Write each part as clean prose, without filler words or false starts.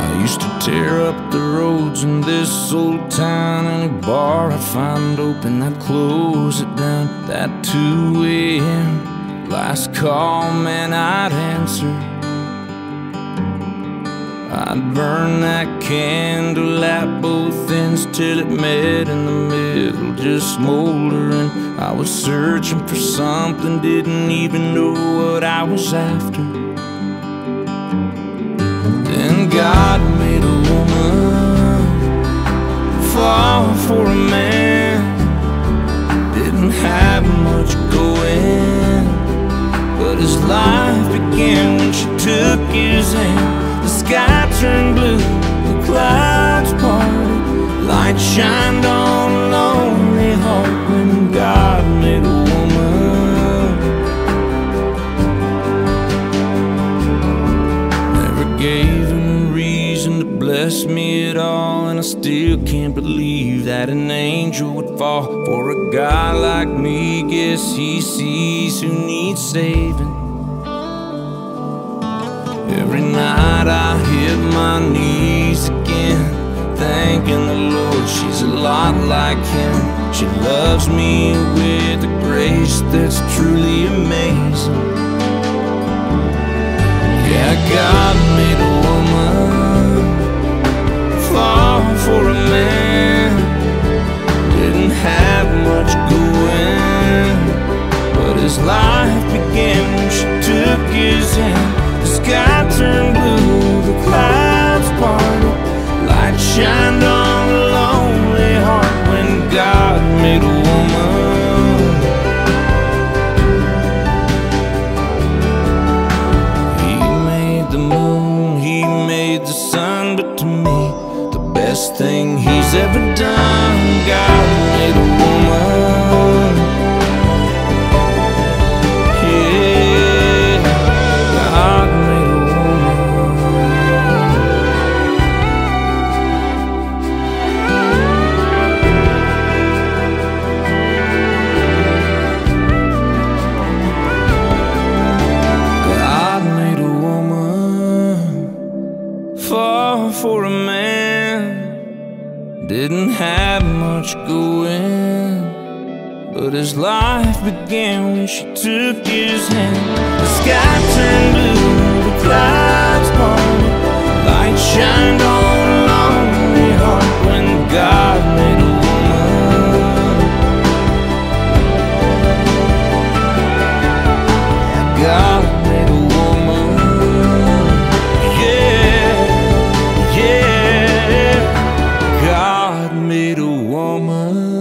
I used to tear up the roads in this old town. Any bar I'd find open, I'd close it down. That 2 a.m. last call, man, I'd answer. I'd burn that candle at both ends till it met in the middle, just smoldering. I was searching for something, didn't even know what I was after. Then God made a woman fall for a man. Didn't have much going, but his life began when she took his hand. The sky turned blue, the clouds parted, light shined on a lonely heart when God made a woman. Never gave him a reason to bless me at all, and I still can't believe that an angel would fall for a guy like me. Guess he sees who needs saving. Every night I hit my knees again, thanking the Lord she's a lot like him. She loves me with a grace that's truly amazing. Yeah, God made a woman fall for a man. Didn't have much going, but his life began when she took his hand. The sky turned blue, the clouds parted, light shined on a lonely heart when God made a woman. He made the moon, he made the sun, but to me, the best thing he's ever done, God made a woman. For a man, didn't have much going, but his life began when she took his hand. The sky turned blue, the clouds parted, light shined on a lonely heart when God made a woman. God made a woman. God made a woman.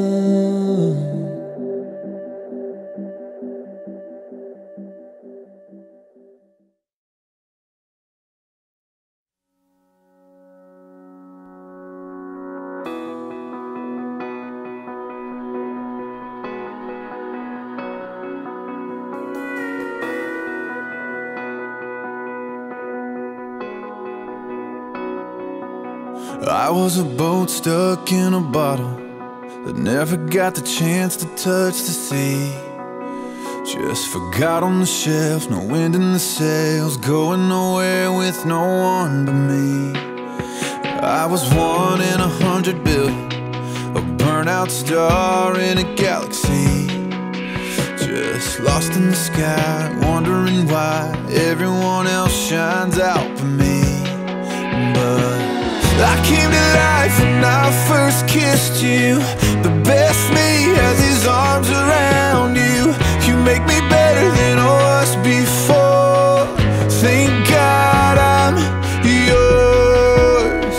I was a boat stuck in a bottle that never got the chance to touch the sea. Just forgot on the shelf, no wind in the sails, going nowhere with no one but me. I was 1 in 100 billion, a burnout star in a galaxy. Just lost in the sky, wondering why everyone else shines out for me. But I came to life when I first kissed you. The best me has his arms around you. You make me better than I was before. Thank God I'm yours.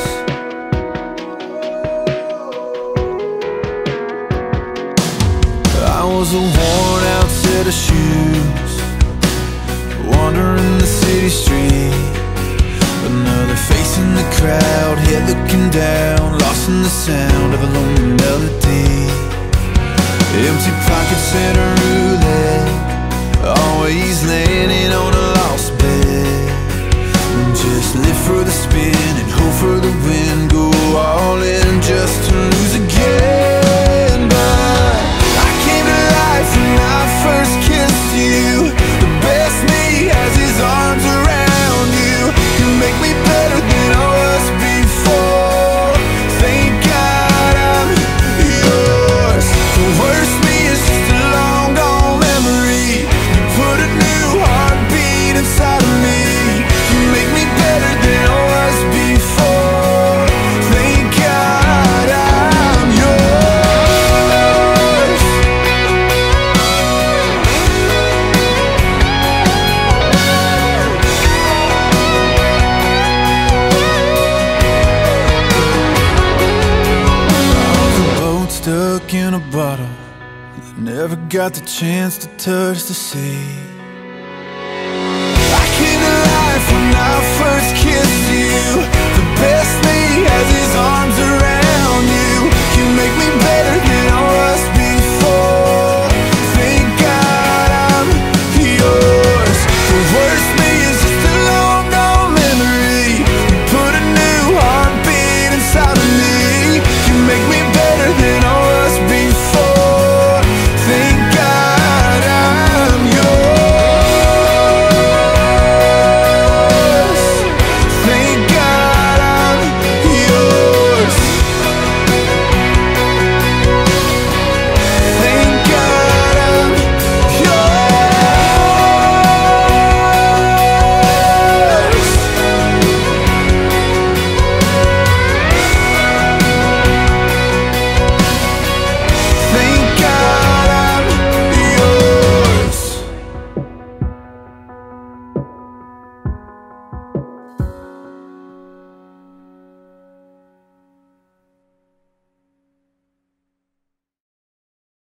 I was a worn out set of shoes, wandering the city street. Another face in the crowd, head looking down, lost in the sound of a lonely melody. Empty pockets and a roulette, always landing on a lost bet. Just live for the spin and hope for the win, go all in just to lose again. But I came to life when I first kissed you. The best me has his arms around you. You make me better than I was bottle that never got the chance to touch the sea.